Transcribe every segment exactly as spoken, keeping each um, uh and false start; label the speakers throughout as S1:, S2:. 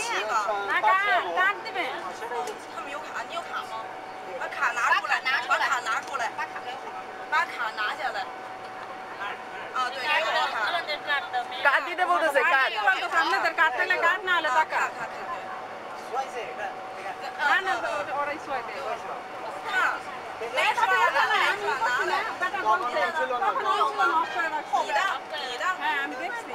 S1: 拿卡，卡这边。他们有卡，你有卡吗？把卡拿出来，把卡拿出来，把卡给我，把卡拿下来。啊，对，给我卡。
S2: card দিতে বলতেছে card.
S1: সামনে তোর কার্ড থাকলে কার্ড না হলে টাকা। না না ওরাই সোয়াই দেয়। হ্যাঁ।没出来了，没出来了。তখন ছিল না। তখন ছিল না।你的，你的。হ্যাঁ আমি দেখছি।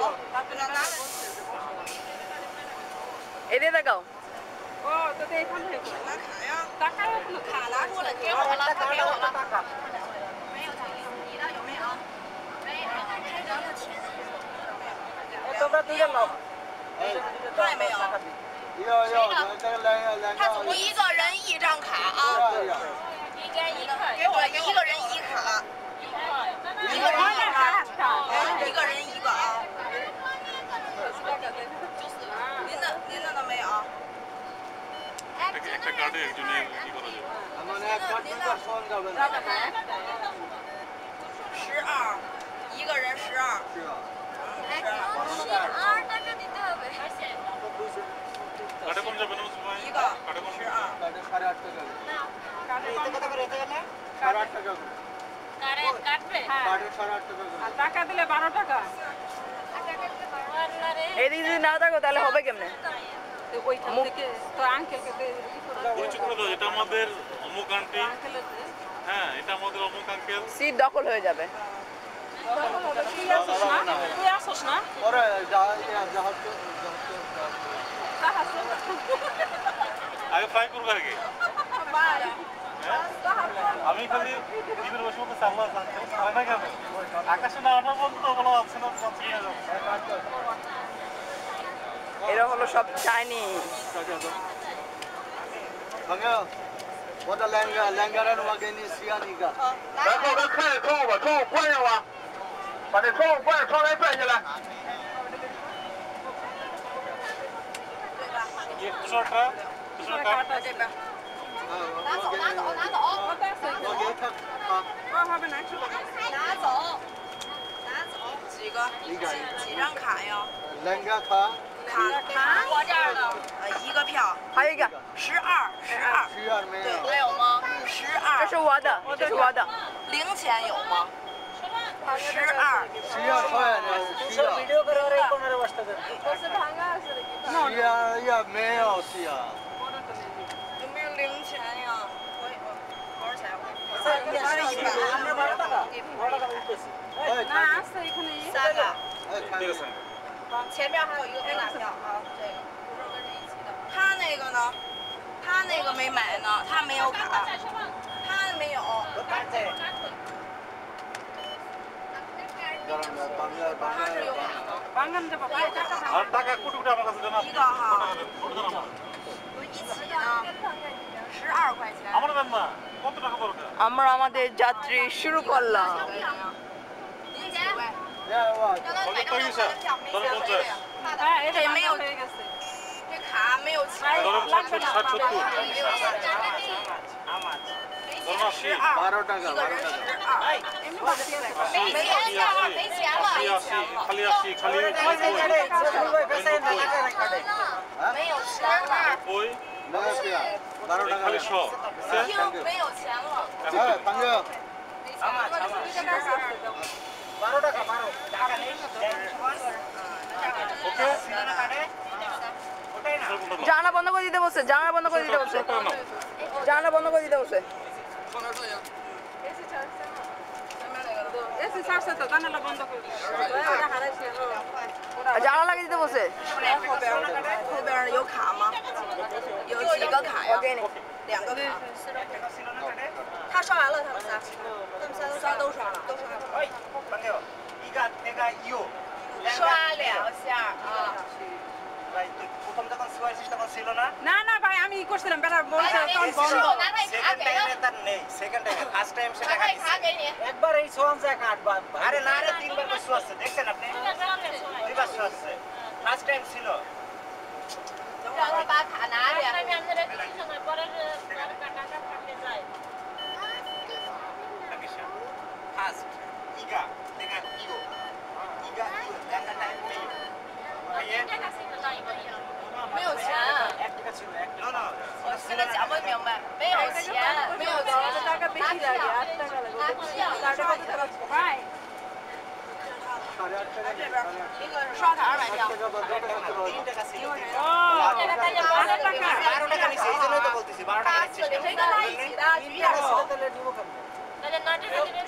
S2: এদিকে তাকাও।
S1: ও তো এখান থেকে না খায়া টাকা卡拿出来给我了，他给我了。没有你的有没有？没有，开张的钱。
S2: তোমরা দুজন নাও।
S1: 他也没有。
S3: 有有，这个来来。
S1: 他一个人一张卡啊。一个人一卡，给我一个人一卡，一个人一卡，一个人一个啊。您的您的都没有。
S4: একটা কার্ডে একজনের কি করা যাবে?
S3: আমার এক কার্ড তো ফোন যাবে না।
S1: 十二，一个人十二。
S3: 是啊。
S1: 十二টাকা দিতে হবে।
S4: কার্ডে কম যাবে না ভাই?
S1: 一个
S4: কার্ডে কম
S1: 十二。
S3: কার্ডে সাড়ে আট টাকা।
S1: কার্ডে কত টাকা রেখে গেলে?
S3: সাড়ে আট টাকা।
S1: কার্ডে কাটবে?
S3: কার্ডে সাড়ে আট টাকা।
S1: আর টাকা দিলে বারো টাকা।
S2: এদিকে যদি না থাকো তাহলে হবে কেমনে?
S1: ওইখান থেকে তো আঙ্কেলকে
S4: পরিচয় করে দাও, এটা আমাদের অমুক আন্টি। হ্যাঁ, এটা আমাদের অমুক আঙ্কেল।
S2: সিট দখল হয়ে যাবে।
S1: তুই আসছ না? তুই আসছ না?
S3: ওরে যা যা হচ্ছে
S4: আগে ফ্রাই করবো আগে। আমি খালি টিভির বসে বলতে আল্লাহ জানতে হয় না কেন? আকাশে না ওঠার পর্যন্ত বলা যাচ্ছে না যাচ্ছে না যাচ্ছে।
S2: এরা হলো সব চাইনিজ।
S3: 朋友，我的两个两个人我给你洗啊你个。
S5: 来，后头看着窗户把窗户关上吧，把那窗户关上，窗帘拽下来。
S4: ये तुषारটা तुषारটা
S1: 这边。拿走拿走拿走。
S3: 我给他啊。
S1: 我后边拿去。拿走。拿走。几个？
S3: 一个。
S1: 几张卡呀？
S3: 两个卡。
S1: 卡卡我这儿的，呃，一个票，
S2: 还有一个
S1: 十二，十二，
S3: 十二没有。
S1: 还有吗？十二，
S2: 这是我的，这是我的。
S1: 零钱有吗？十二，
S3: 十二块呢？十二。十二也没有十二。
S1: 有没有零钱呀？我我多少钱？三一百。那是可能三个。
S4: 这个三个。
S1: 前面还有一个黑马票啊，这个不是跟这一起的。他那个呢？他那个没买呢，他没有卡，他没有。他是有卡吗？
S4: আর টাকা কোটি কোটি আমার কাছে দেন
S1: 一个哈，有一起的，十二块钱。
S4: আমার দেন না, কত টাকা দরকার?
S2: আমরা আমাদের যাত্রী শুরু করলাম।
S1: 您几位？
S3: 要我。
S4: কত পয়সা? ধরুন পঞ্চাশ।
S1: 哎，这没有这卡没有钱。
S4: ধরুন ষাট ষাট সত্তর। ধরুন আশি।
S3: বারো টাকা
S1: 一个人十二。没钱了，没钱了，
S4: আশি আশি খালি আশি খালি
S1: 没有钱了。
S4: ওই
S3: 没有十二，বারো টাকা
S4: খালি শ
S1: 听没有钱了。
S3: 哎，朋友。
S5: বারো টাকা বারো টাকা নেই।
S4: ওকে
S2: জানালা বন্ধ করে দিতে বলছে, জানালা বন্ধ করে দিতে বলছে, জানালা বন্ধ করে দিতে বলছে। জানালা লাগিয়ে দিতে বলছে।
S1: 后边后边有卡吗？有几个卡呀？
S2: 我给你。
S1: 两个卡。他刷完了，他们仨，他们仨都刷都刷了，都刷了。
S5: 哎，朋友，一个那个有。
S1: 刷两下啊。
S5: প্রথম যখন সোয়াইছিস তখন ছিল না?
S1: না না ভাই আমি ই করছিলাম বেটা বলছে তখন বন্ধ।
S5: সেকেন্ড টাইমে তার নেই, সেকেন্ড টাইমে ফার্স্ট টাইম সেটা খাইছে।
S6: একবার এই সোয়ান যায় কাটবা।
S5: আরে না রে তিনবার করে সোয়াচ্ছে দেখছেন আপনি? দুইবার সোয়াচ্ছে। ফার্স্ট টাইম ছিল।
S1: 让他把卡拿着。
S5: ফার্স্ট ইগা দেখা ইও ইগা ইও দেখা টাইম নেই।
S1: 没有刷卡二百票。
S5: বারো টাকা নিছে এই জন্যই তো বলতেছি বারো টাকা নিচ্ছে
S1: 谁跟他一起的？举一下手。大家拿这个这边。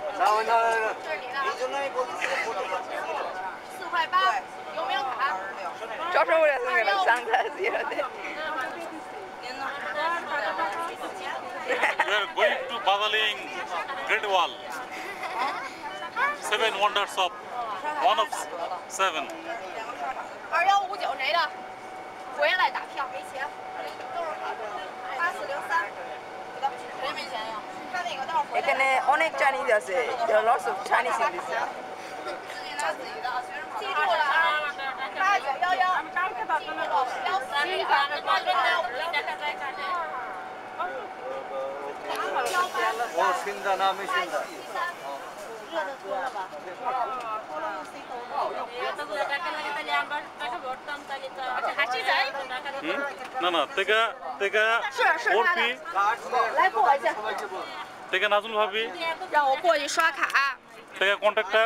S5: এই জন্যই বলতেছি
S1: 四块八，有没有卡？
S2: চট্টগ্রামে আছে কেন Sangha জিরাতে
S4: We are going to Badaling Great Wall. Seven wonders of one of seven.
S1: 二幺五九谁的？回来打票没钱。八四零三。谁没钱呀？他那个到时候回来。
S2: এখানে অনেক চাইনিজ আছে lots of Chinese in this
S1: 自己拿自己的，学生记住了啊！八九幺幺。记住了，幺四零八八六六。
S3: ও সিন্দা না আমি সিন্দা
S4: না না তেকা তেকা ওরপি
S1: 来过一下，
S4: তেকা নাজুল ভাবি
S1: 让我过去刷卡。
S4: তেকা কন্ট্রাক্টর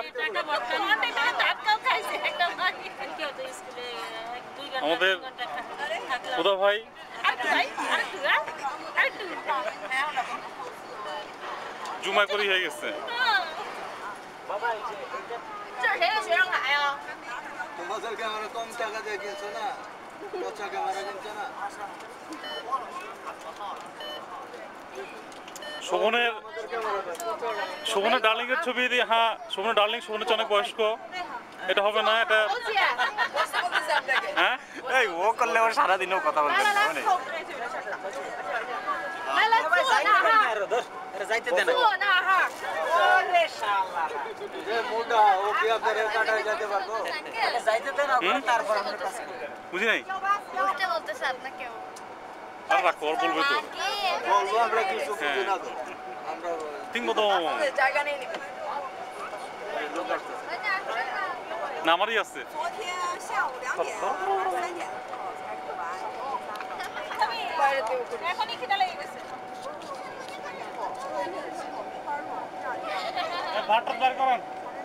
S4: আমাদের খুদা ভাই জুমা করি হয়ে গেছে
S1: 这是谁的学生卡呀？
S3: তোমাদের ক্যামেরা কম টাকা দিয়ে কিনছো না পচা ক্যামেরা কিনছো না
S4: শোভনের শোভনের ডার্লিং এর ছবি দিয়ে হ্যাঁ শোভনের ডার্লিং শোভনের অনেক বয়স্ক এটা হবে না এটা
S1: 欧姐，
S4: হ্যাঁ
S5: এই ও করলে ওর সারাদিনও কথা বলবে
S1: 来来来，扣。来来，坐那哈，
S5: যাইতে দেন
S1: 坐那哈。
S5: ওরে শালা
S3: যে মোটা ও কি আপনারে কাটায় যেতে পারবো
S5: যাইতে দেন তারপর আমরা কাজ করব
S4: বুঝি নাই
S1: বুঝতে বলতেছে আপনাকেও।
S4: আর রাখো ওর বলবে তো
S3: বলবো আমরা কিছু বুঝি না তো আমরা
S4: তিন মতো
S2: জায়গা নেই নিবি
S3: লোক আসছে
S4: না আমারই আছে
S7: 昨天下午两点、三点的时候才录完。
S2: বাইরে থেকে উঠে
S1: এখনই খিদা লেগে গেছে।
S4: ভাতটা বের করেন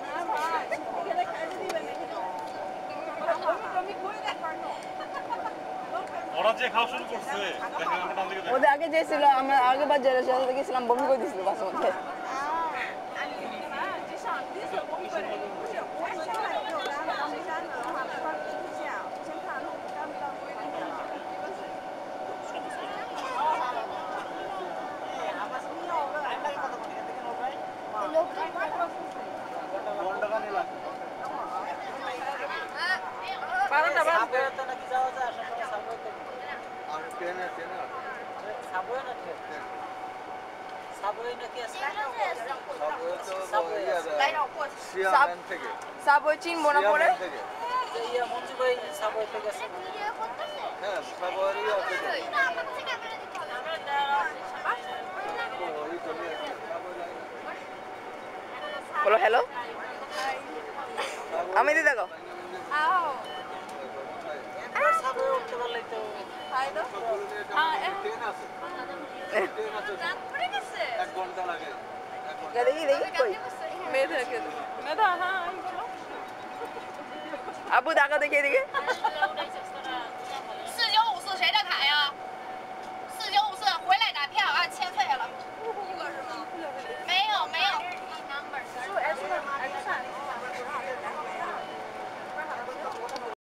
S4: ওরা যে খাওয়া শুরু করছে দেখেন ওটা দিকে দেখেন
S2: ওদের আগে যে ছিল আমরা আগে বার যারা সাথে গেছিলাম বমি করে দিয়েছিল বাসের মধ্যে
S7: 就像第一次我们不是，我上来没有来到眉山的话，没法出现，我先看路干不干规矩了。
S3: কোন টাকা নিলাম
S2: বারোটা বাজবে
S6: সাবওয়েতে নাকি যাওয়া যায় আসার পরে সাবওয়েতে
S3: আর ট্রেনে ট্রেনে
S6: সাবওয়ে না ট্রেন সাবওয়ে নাকি আছে
S3: সাবওয়ে তো
S1: 来让我过去。
S3: সিয়ামেন থেকে
S2: সাবওয়ে চিনবো না পরে
S3: সিয়ামেন থেকে
S6: যে ইয়া মঞ্জু ভাই সাবওয়েতে গেছে
S3: হ্যাঁ সাবওয়ে ইয়া থেকে ওই তো নিয়ে
S2: বলো হ্যালো আমি দি দেখো
S6: সাবওয়ে উঠতে পারলেই তো
S3: ট্রেন আছে ট্রেন আছে এক ঘন্টা লাগে এক ঘন্টা
S2: দেখি দেখি কই মেধা কে মেধা হ্যাঁ আবু দেখা দেখি এদিকে